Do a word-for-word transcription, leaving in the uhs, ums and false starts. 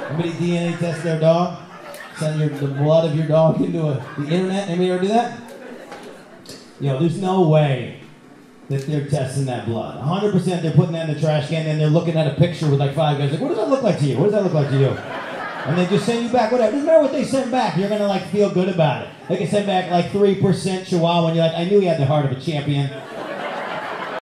Anybody D N A test their dog? Send your, the blood of your dog into a, the internet? Anybody ever do that? Yo, there's no way that they're testing that blood. one hundred percent they're putting that in the trash can and they're looking at a picture with like five guys like, what does that look like to you? What does that look like to you? And they just send you back whatever. Doesn't matter what they send back. You're going to like feel good about it. They can send back like three percent Chihuahua and you're like, I knew he had the heart of a champion.